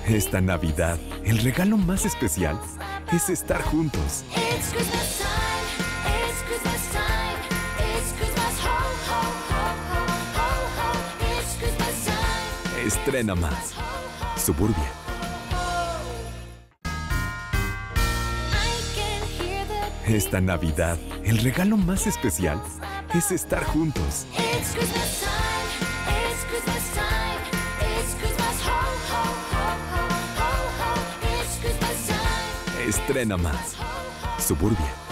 Esta Navidad, el regalo más especial es estar juntos. Estrena más. Suburbia. Esta Navidad, el regalo más especial es estar juntos. Estrena más. Suburbia.